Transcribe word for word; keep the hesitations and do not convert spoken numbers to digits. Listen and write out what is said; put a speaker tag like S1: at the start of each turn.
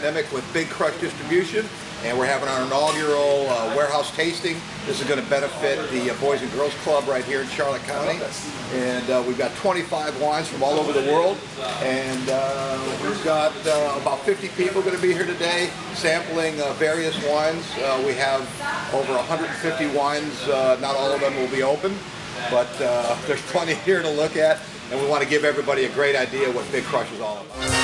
S1: pandemic with Big Crush Distribution, and we're having our inaugural uh, warehouse tasting. This is going to benefit the uh, Boys and Girls Club right here in Charlotte County. And uh, we've got twenty-five wines from all over the world, and uh, we've got uh, about fifty people going to be here today sampling uh, various wines. Uh, we have over one hundred fifty wines. Uh, not all of them will be open, but uh, there's plenty here to look at, and we want to give everybody a great idea what Big Crush is all about.